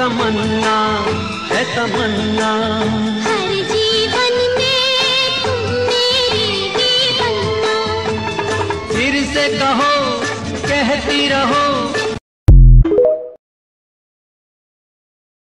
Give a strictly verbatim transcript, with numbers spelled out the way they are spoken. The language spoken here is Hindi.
तमन्ना है तमन्ना। हर जीवन में तुम मेरी ही बनना। फिर से कहो कहती रहो